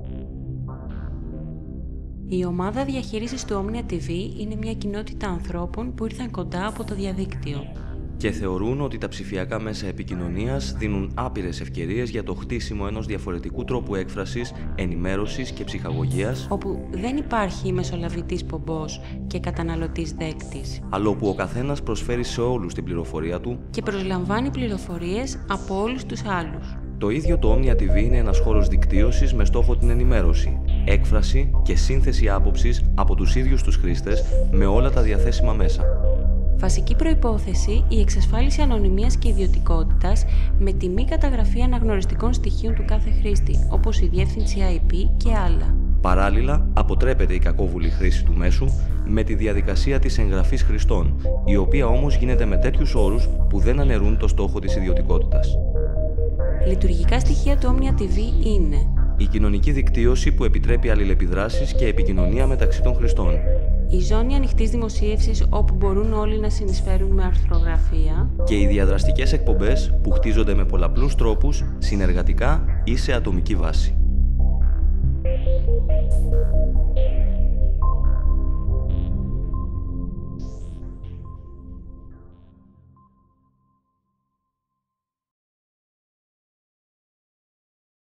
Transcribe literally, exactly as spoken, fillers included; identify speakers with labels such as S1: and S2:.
S1: Η ομάδα διαχείρισης του Omnia τι βι είναι μια κοινότητα ανθρώπων που ήρθαν κοντά από το διαδίκτυο.
S2: Και θεωρούν ότι τα ψηφιακά μέσα επικοινωνίας δίνουν άπειρες ευκαιρίες για το χτίσιμο ενός διαφορετικού τρόπου έκφρασης, ενημέρωσης και ψυχαγωγίας,
S1: όπου δεν υπάρχει μεσολαβητής πομπός και καταναλωτής δέκτης,
S2: αλλά όπου ο καθένας προσφέρει σε όλους την πληροφορία του
S1: και προσλαμβάνει πληροφορίες από όλους τους άλλους.
S2: Το ίδιο το Omnia τι βι είναι ένας χώρος δικτύωσης με στόχο την ενημέρωση, έκφραση και σύνθεση άποψης από τους ίδιους τους χρήστες με όλα τα διαθέσιμα μέσα.
S1: Βασική προϋπόθεση η εξασφάλιση ανωνυμίας και ιδιωτικότητας με τη μη καταγραφή αναγνωριστικών στοιχείων του κάθε χρήστη, όπως η διεύθυνση άι πι και άλλα.
S2: Παράλληλα, αποτρέπεται η κακόβουλη χρήση του μέσου με τη διαδικασία της εγγραφής χρηστών, η οποία όμως γίνεται με τέτοιους όρους που δεν αναιρούν το στόχο της ιδιωτικότητας.
S1: Λειτουργικά στοιχεία του Omnia τι βι είναι
S2: η κοινωνική δικτύωση που επιτρέπει αλληλεπιδράσεις και επικοινωνία μεταξύ των χρηστών,
S1: η ζώνη ανοιχτής δημοσίευσης όπου μπορούν όλοι να συνεισφέρουν με αρθρογραφία
S2: και οι διαδραστικές εκπομπές που χτίζονται με πολλαπλούς τρόπους, συνεργατικά ή σε ατομική βάση.